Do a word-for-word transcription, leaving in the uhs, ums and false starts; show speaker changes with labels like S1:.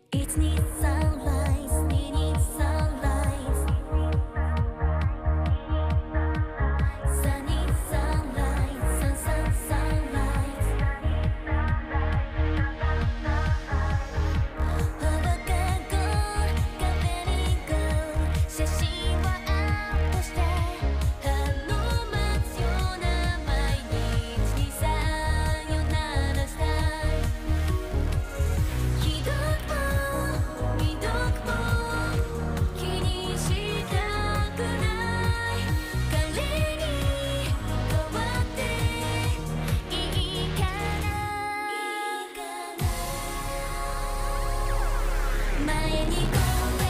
S1: It needs sunrise, it needs sunrise. Sun needs sunlight, sun, sun, sunrise. Overcargo,カフェに go 写真はアップして春を待つような毎日にさよならしたい。ひどくもひどくも気にしたくない彼に代わっていいかな。前にこれ